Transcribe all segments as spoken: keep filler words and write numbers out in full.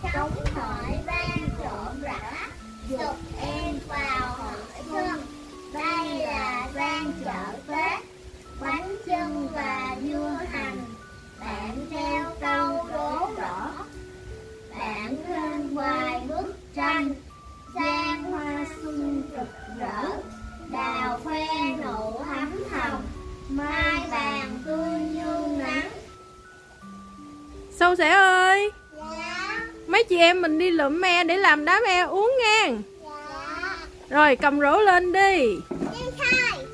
Trống hợi vang trộn rã, dục em vào hội xuân. Đây là gian chợ Tết, bánh chưng và dưa hành. Bạn theo câu đố rõ, bạn thêm vài bức tranh. Gian hoa xuân rực rỡ, đào khoe nụ thắm thầm. Mai vàng tươi như nắng. Sâu sẻ ơi, Dạ. mấy chị em mình đi lượm me để làm đá me uống nha. Dạ. Rồi cầm rổ lên đi. Đi thôi.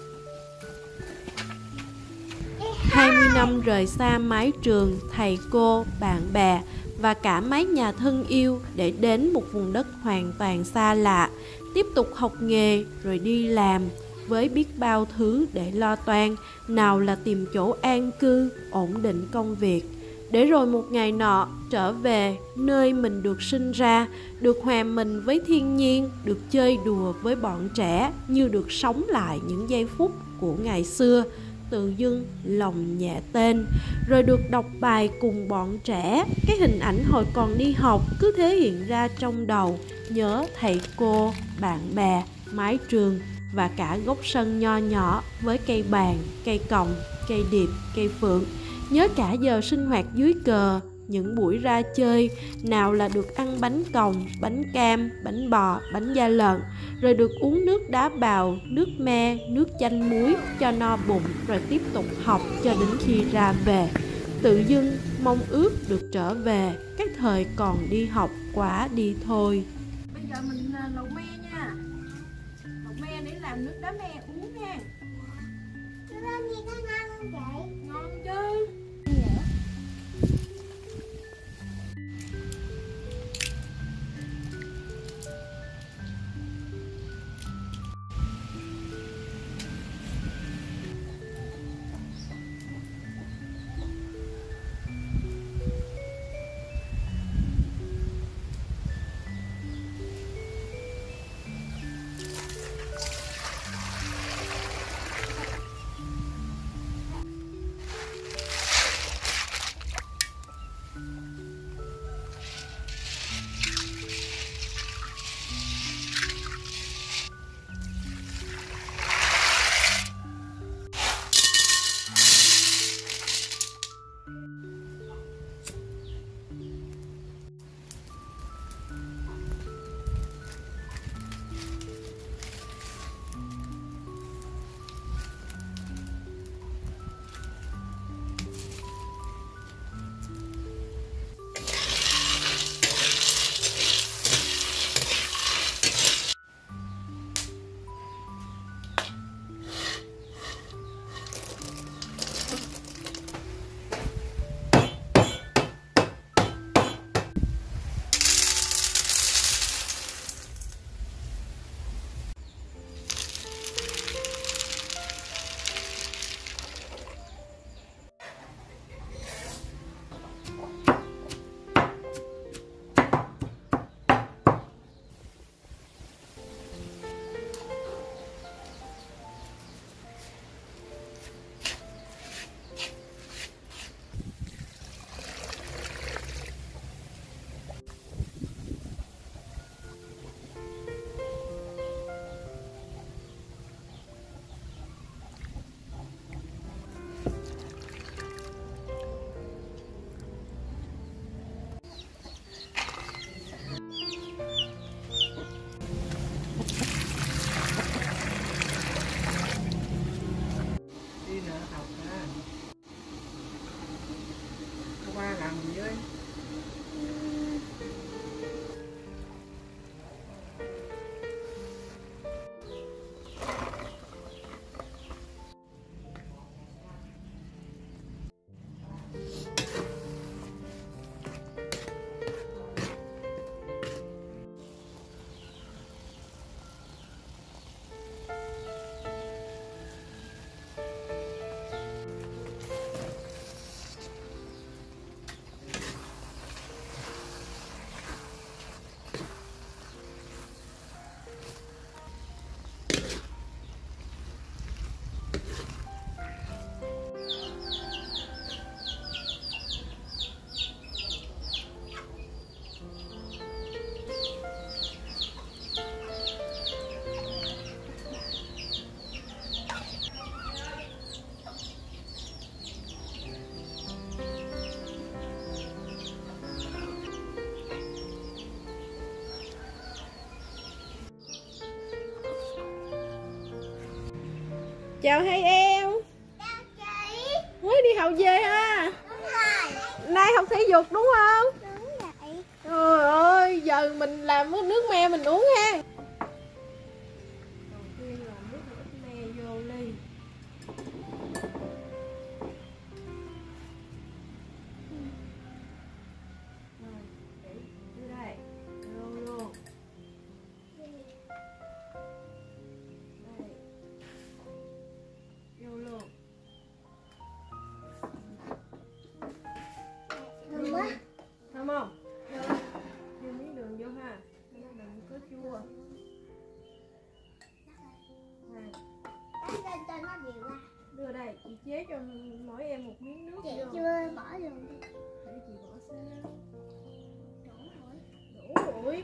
hai mươi năm rời xa mái trường, thầy cô, bạn bè và cả mái nhà thân yêu để đến một vùng đất hoàn toàn xa lạ, tiếp tục học nghề rồi đi làm với biết bao thứ để lo toan, nào là tìm chỗ an cư, ổn định công việc, để rồi một ngày nọ trở về nơi mình được sinh ra, được hòa mình với thiên nhiên, được chơi đùa với bọn trẻ như được sống lại những giây phút của ngày xưa. Tự dưng lòng nhẹ tên, rồi được đọc bài cùng bọn trẻ. Cái hình ảnh hồi còn đi học cứ thế hiện ra trong đầu, nhớ thầy cô, bạn bè, mái trường và cả góc sân nho nhỏ với cây bàn, cây còng, cây điệp, cây phượng. Nhớ cả giờ sinh hoạt dưới cờ, những buổi ra chơi, nào là được ăn bánh còng, bánh cam, bánh bò, bánh da lợn, rồi được uống nước đá bào, nước me, nước chanh muối cho no bụng, rồi tiếp tục học cho đến khi ra về. Tự dưng mong ước được trở về cái thời còn đi học quá đi thôi. Bây giờ mình lầu me nha. Lầu me để làm nước đá me uống nha. Nước đá me có ngon không chị? Ngon chứ. chào hai em. Chào chị. Mới đi học về ha. Đúng rồi. Nay học thể dục đúng không? Đúng vậy. Trời ơi, giờ mình làm nước me mình uống ha. Đầu tiên là nước me vô ly. Rồi, để vô đây. Vô luôn. Đây. Vô luôn. Thơm quá. Thơm không? Thêm miếng đường vô ha. Nó đừng có chua. Này, Đánh lên cho nó đều ra. đưa đây, chị chế cho mỗi em một miếng nước Chị vô. chưa bỏ đường đi. Để chị bỏ sao. Đủ rồi. Đủ rồi.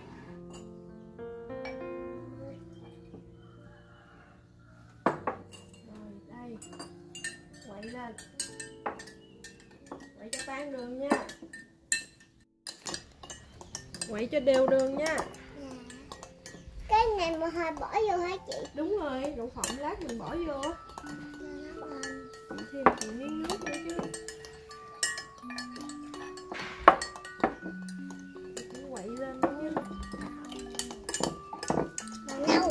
Rồi đây. Quậy lên. Quậy cho tan đường nha. Quậy cho đều đường nha. Dạ. Cái này mà hơi bỏ vô hả chị? Đúng rồi, đậu phộng lát mình bỏ vô á. Cho nó ngon. Chị thêm một miếng nước nữa chứ. Chị cứ quậy lên đó nha. Màu nâu.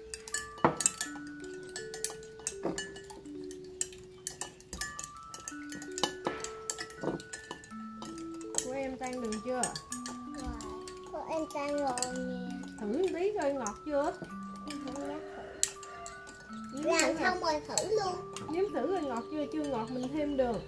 Của em tan đường chưa? Rồi. Của em tan rồi nè. Thử một tí coi ngọt chưa? Em thử nhắc thử. Nếm Làm thử nè. xong rồi thử luôn. Nếm thử coi ngọt chưa? Chưa ngọt mình thêm đường.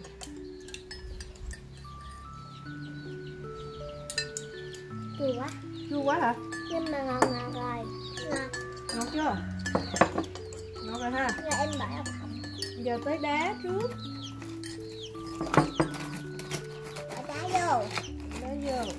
Chua quá. Chua quá hả? Nhưng mà ngọt ngọt rồi. Ngọt. Ngọt chưa? Ngọt rồi ha. Rồi em bỏ đậu phộng. Giờ tới đá trước. Bỏ đá vô. Đá vô.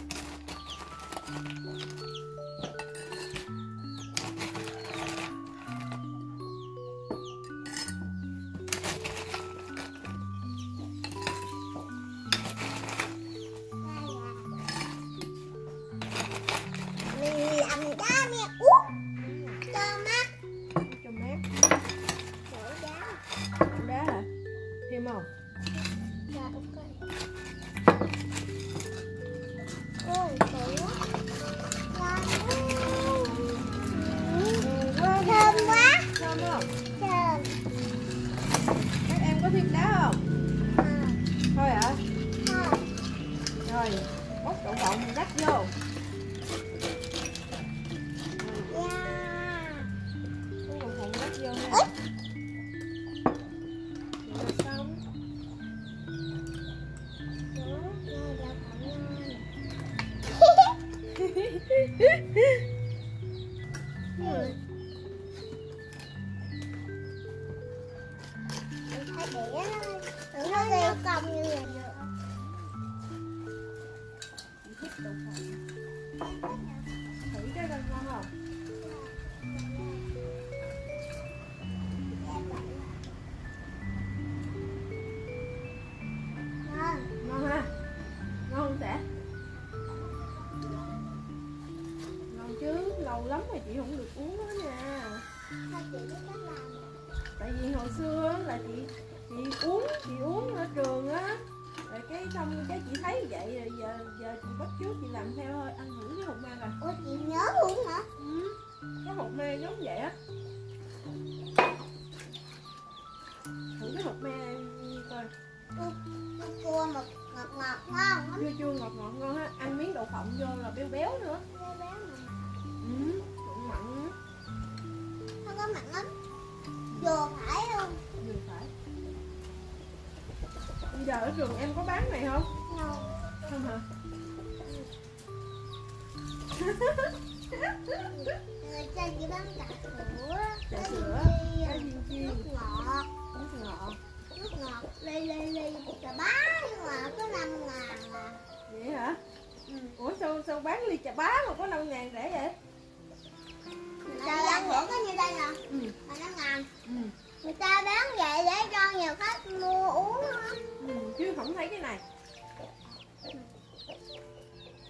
Mình làm đá nè uống cho mát. Cho mát. Đổ đá. Đá hả? Thêm không? Rồi ok. Ôi thử quá. Ngon quá. Thơm quá. Thơm không? Thơm. Các em có thêm đá không? À, Thôi hả? thơm. Rồi, bóc đậu phộng mình rắc vô. Yeah. Bóc đậu phộng rắc vô nha. Ít. Vậy là xong. Đó. Nghe đậu phộng ngon. Ừ. Mình thấy đĩa nó nó đeo cong như vậy được. Chị thích đậu phộng. Thử cái coi ngon không? Ngon. Ngon ha? Ngon không sẽ? Ngon chứ, lâu lắm rồi chị không được uống đó nha. Thôi chị biết cách làm rồi. Tại vì hồi xưa á, là chị chị uống chị uống ở trường á, rồi cái xong cái chị thấy vậy rồi giờ giờ chị bắt chước chị làm theo thôi. Ăn thử cái hột me rồi. Ủa chị nhớ luôn hả? Ừ. Cái hột me giống vậy á. Thử cái hột me coi. Chua mà ngọt ngọt ngon lắm. Chua chua ngọt ngọt ngon ha. Ăn miếng đậu phộng vô là béo béo nữa. Béo béo mà Ừ. Cũng mặn. không có mặn lắm. Vừa phải luôn. Vừa phải. Bây giờ ở trường em có bán này không? Ngon. Không hả? Người ta chỉ bán trà sữa. Trà cái sữa, gì, cá viên chiên, nước ngọt. nước ngọt. Nước ngọt ly ly ly trà bá nhưng mà có năm ngàn à. Vậy hả? Ừ. Ủa sao sao bán ly trà bá mà có năm ngàn rẻ vậy? Người ta bán rẻ có như đây nè. Ừ. Là năm ngàn. Ừ. Người ta bán vậy để cho nhiều khách mua uống á. Ừ. Chứ không thấy cái này.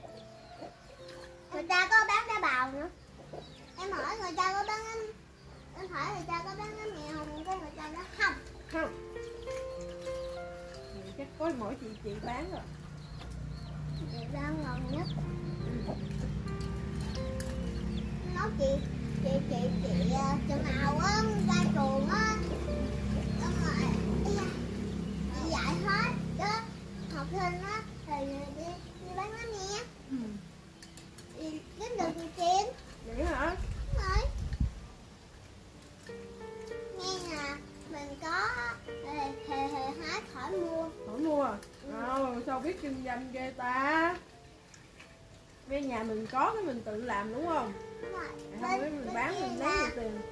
Người ta có bán đá bào nữa. Em hỏi người ta có bán Em hỏi người ta có bán bánh mì không? Cái người ta nói không. Không. Vậy chắc có mỗi chị chị bán rồi. Chị bán ngon nhất. Nói chị chị chị chị trường nào á ra trường á, xong rồi ây da, chị dạy hết chứ học sinh á thì đi đi bán bánh mì, Ừ. đi kiếm được nhiều tiền. Vậy hả? Đúng rồi. Nghe nè, mình có hề hề hề hái khỏi mua. Khỏi mua à? Ờ, sao biết kinh doanh ghê ta? Bên nhà mình có cái mình tự làm đúng không? Đúng rồi. Không biết mình bán mình lấy nhiều tiền.